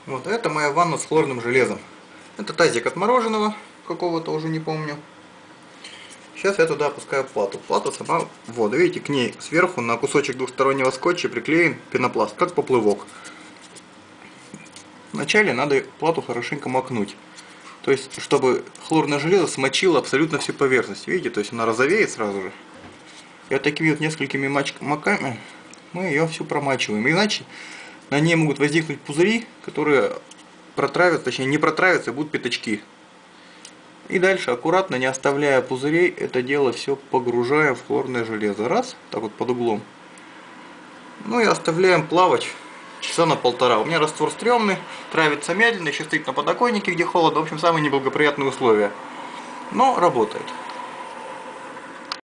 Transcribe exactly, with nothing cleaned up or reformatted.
Вот это моя ванна с хлорным железом. Это тазик от мороженого, какого-то уже не помню. Сейчас я туда опускаю плату. Плата сама вода. Видите, к ней сверху на кусочек двухстороннего скотча приклеен пенопласт, как поплывок. Вначале надо плату хорошенько макнуть. То есть, чтобы хлорное железо смочило абсолютно всю поверхность. Видите, то есть она розовеет сразу же. И вот такими вот несколькими маками мы ее всю промачиваем. Иначе на ней могут возникнуть пузыри, которые протравятся, точнее не протравятся, будут пятачки. И дальше, аккуратно, не оставляя пузырей, это дело все погружаем в хлорное железо. Раз, так вот под углом. Ну и оставляем плавать часа на полтора. У меня раствор стрёмный, травится медленно, еще стоит на подоконнике, где холодно. В общем, самые неблагоприятные условия. Но работает.